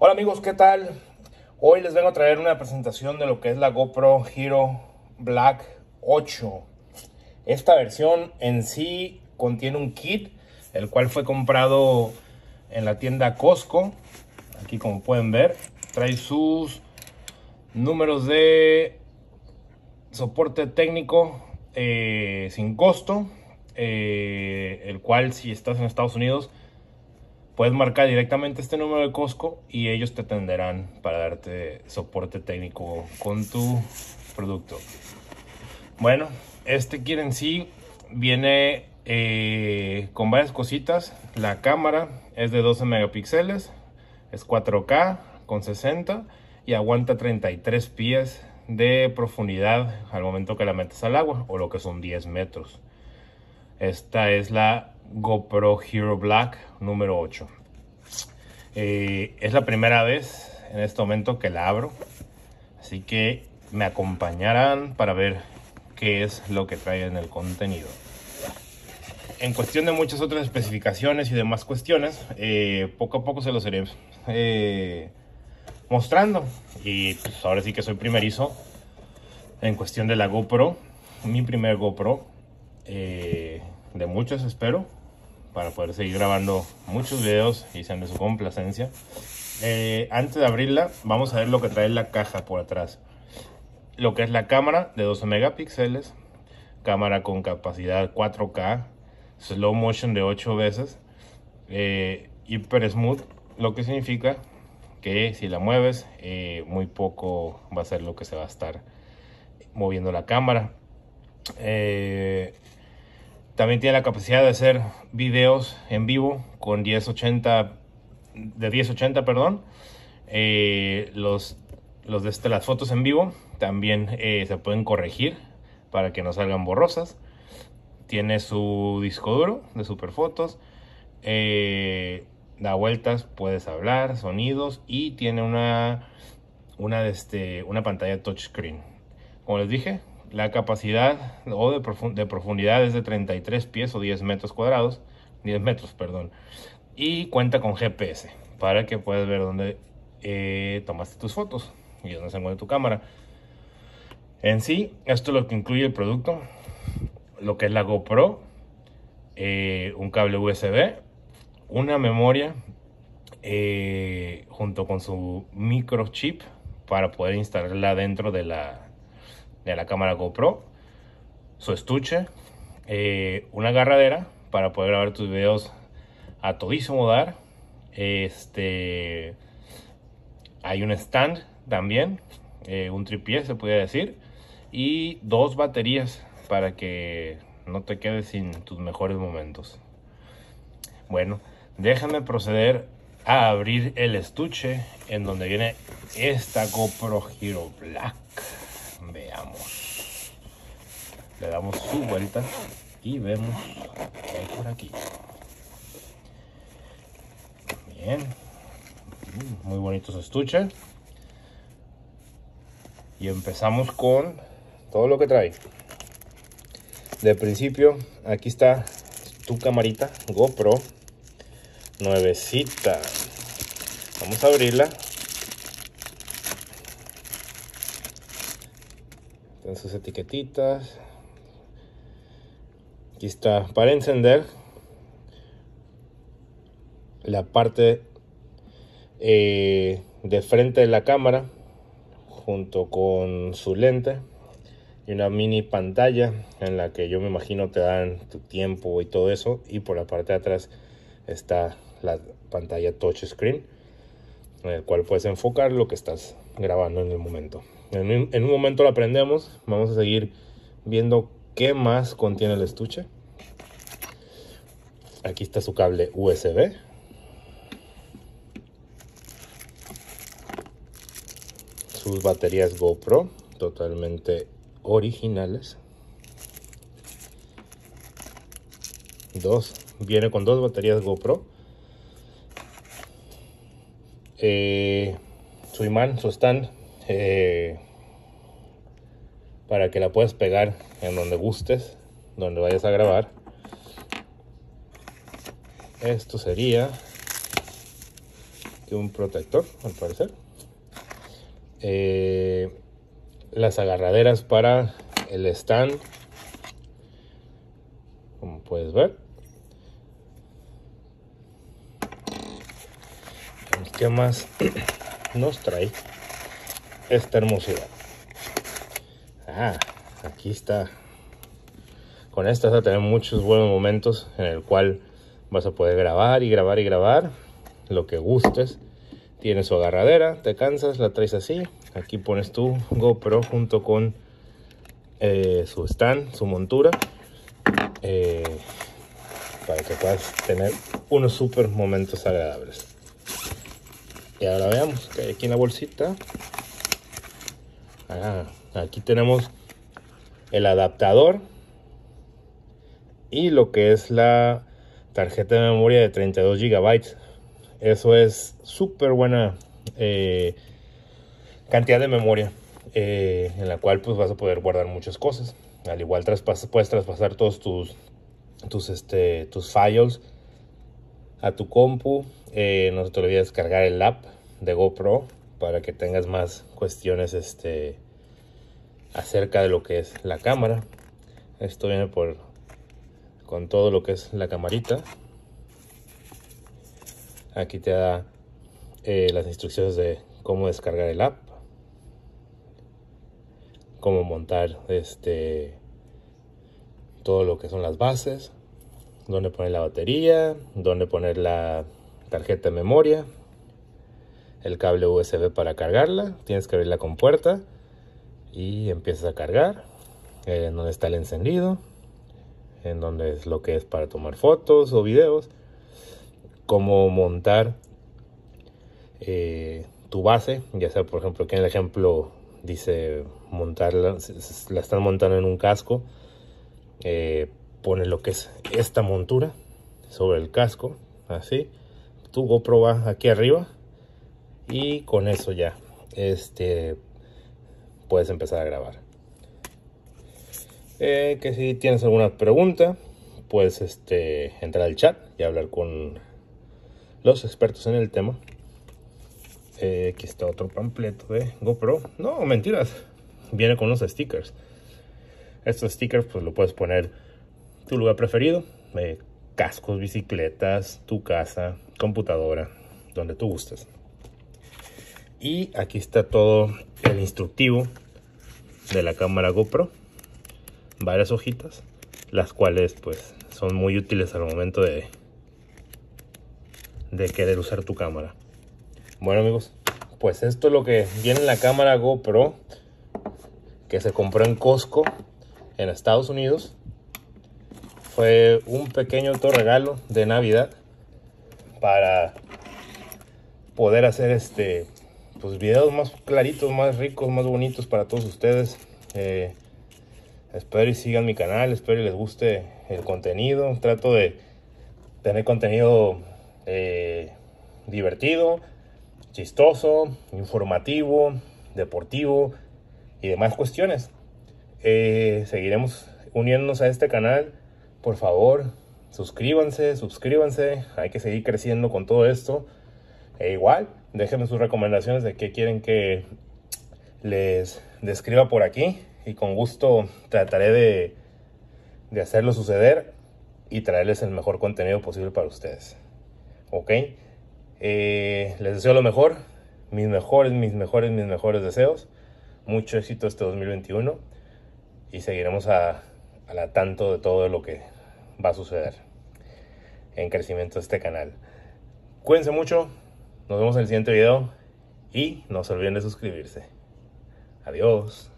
Hola amigos, ¿qué tal? Hoy les vengo a traer una presentación de lo que es la GoPro Hero Black 8. Esta versión en sí contiene un kit, el cual fue comprado en la tienda Costco. Aquí como pueden ver, trae sus números de soporte técnico sin costo, el cual si estás en Estados Unidos puedes marcar directamente este número de Costco y ellos te atenderán para darte soporte técnico con tu producto. Bueno, este kit en sí viene con varias cositas. La cámara es de 12 megapíxeles, es 4K con 60 y aguanta 33 pies de profundidad al momento que la metes al agua, o lo que son 10 metros. Esta es la GoPro Hero Black número 8. Es la primera vez en este momento que la abro, así que me acompañarán para ver qué es lo que trae en el contenido. En cuestión de muchas otras especificaciones y demás cuestiones, poco a poco se los iré mostrando. Y pues ahora sí que soy primerizo en cuestión de la GoPro, mi primer GoPro, de muchos espero, para poder seguir grabando muchos videos y sean de su complacencia. Antes de abrirla, vamos a ver lo que trae la caja por atrás. Lo que es la cámara de 12 megapíxeles, cámara con capacidad 4K, slow motion de 8 veces, hyper smooth, lo que significa que si la mueves, muy poco va a ser lo que se va a estar moviendo la cámara. También tiene la capacidad de hacer videos en vivo con 1080, perdón. Las fotos en vivo también se pueden corregir para que no salgan borrosas. Tiene su disco duro de superfotos. Da vueltas, puedes hablar, sonidos, y tiene una pantalla touchscreen. Como les dije, la capacidad de profundidad es de 33 pies o 10 metros cuadrados, 10 metros, perdón. Y cuenta con GPS para que puedas ver dónde tomaste tus fotos y dónde se mueve tu cámara. En sí, esto es lo que incluye el producto, lo que es la GoPro, un cable USB, una memoria, junto con su microchip para poder instalarla dentro de la cámara GoPro, su estuche, una agarradera para poder grabar tus videos a todísimo dar. Hay un stand también, un tripié se puede decir, y dos baterías para que no te quedes sin tus mejores momentos. Bueno, déjame proceder a abrir el estuche en donde viene esta GoPro Hero Black. Veamos. Le damos su vuelta y vemos qué hay por aquí. Bien. Muy bonito su estuche. Y empezamos con todo lo que trae. De principio, aquí está tu camarita GoPro nuevecita. Vamos a abrirla. En sus etiquetitas. Aquí está para encender la parte de frente de la cámara, junto con su lente y una mini pantalla en la que yo me imagino te dan tu tiempo y todo eso. Y por la parte de atrás está la pantalla touchscreen, en el cual puedes enfocar lo que estás grabando en el momento. En un momento la prendemos. Vamos a seguir viendo qué más contiene el estuche. Aquí está su cable USB. Sus baterías GoPro totalmente originales. Viene con dos baterías GoPro. Su imán, su stand, para que la puedas pegar en donde gustes, donde vayas a grabar. Esto sería que un protector, al parecer. Las agarraderas para el stand, como puedes ver. ¿Qué más nos trae esta hermosura? Aquí está. Con esta vas a tener muchos buenos momentos en el cual vas a poder grabar y grabar y grabar lo que gustes. Tiene su agarradera, te cansas, la traes así. Aquí pones tu GoPro junto con su stand, su montura, para que puedas tener unos super momentos agradables. Y ahora veamos que hay aquí en la bolsita. Aquí tenemos el adaptador y lo que es la tarjeta de memoria de 32 GB. Eso es súper buena cantidad de memoria, en la cual pues vas a poder guardar muchas cosas. Al igual puedes traspasar todos tus files a tu compu. No se te olvide descargar el app de GoPro para que tengas más cuestiones acerca de lo que es la cámara. Esto viene con todo lo que es la camarita. Aquí te da las instrucciones de cómo descargar el app, cómo montar todo lo que son las bases, dónde poner la batería, dónde poner la tarjeta de memoria, el cable USB para cargarla. Tienes que abrir la compuerta y empiezas a cargar. En donde está el encendido, en donde es lo que es para tomar fotos o videos, cómo montar tu base, ya sea por ejemplo aquí en el ejemplo dice montarla, la están montando en un casco. Pones lo que es esta montura sobre el casco, así. Tu GoPro va aquí arriba y con eso ya puedes empezar a grabar. Que si tienes alguna pregunta, puedes entrar al chat y hablar con los expertos en el tema. Aquí está otro panfleto de GoPro. No, mentiras, viene con unos stickers. Estos stickers pues lo puedes poner tu lugar preferido, cascos, bicicletas, tu casa, computadora, donde tú gustes. Y aquí está todo el instructivo de la cámara GoPro, varias hojitas, las cuales pues son muy útiles al momento de querer usar tu cámara. Bueno amigos, pues esto es lo que viene en la cámara GoPro, que se compró en Costco en Estados Unidos. Fue un pequeño regalo de Navidad para poder hacer pues videos más claritos, más ricos, más bonitos para todos ustedes. Espero y sigan mi canal, espero y les guste el contenido. Trato de tener contenido divertido, chistoso, informativo, deportivo y demás cuestiones. Seguiremos uniéndonos a este canal. Por favor, suscríbanse, hay que seguir creciendo con todo esto. Igual, déjenme sus recomendaciones de qué quieren que les describa por aquí y con gusto trataré de hacerlo suceder y traerles el mejor contenido posible para ustedes. Ok, les deseo lo mejor, mis mejores deseos. Mucho éxito este 2021 y seguiremos al tanto de todo lo que va a suceder en crecimiento de este canal. Cuídense mucho, nos vemos en el siguiente video y no se olviden de suscribirse. Adiós.